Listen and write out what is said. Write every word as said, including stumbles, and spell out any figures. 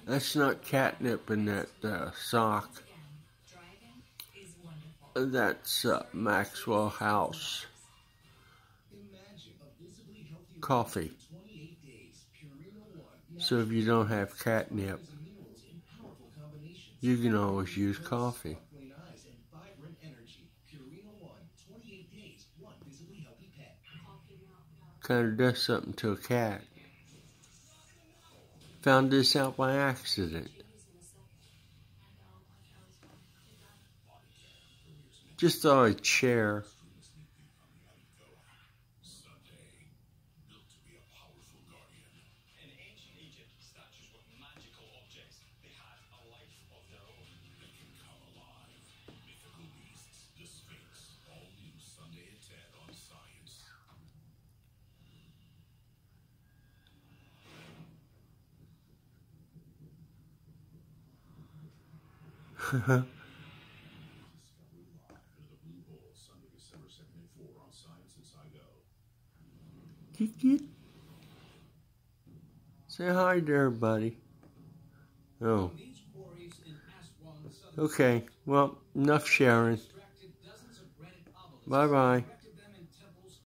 That's not catnip in that uh, sock. That's uh, Maxwell House coffee. So if you don't have catnip, you can always use coffee. Kind of does something to a cat. Found this out by accident. Just thought I'd share. Say hi to everybody. Oh. Okay, well, enough sharing. Bye-bye.